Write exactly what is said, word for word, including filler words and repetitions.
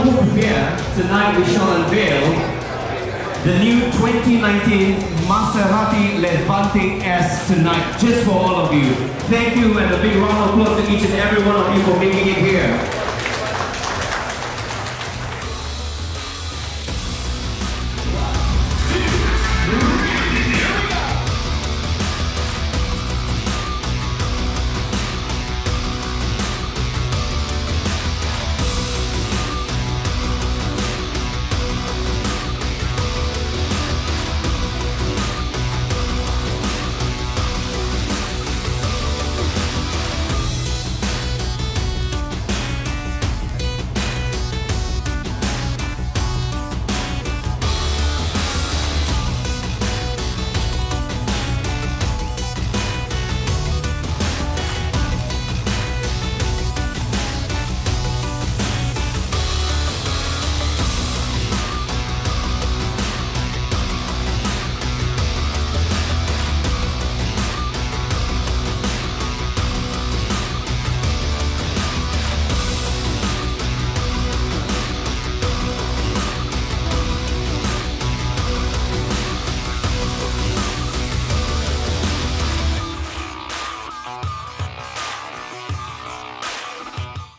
wonderful premiere. Tonight we shall unveil the new twenty nineteen Maserati Levante S tonight, just for all of you. Thank you, and a big round of applause to each and every one of you for making it here.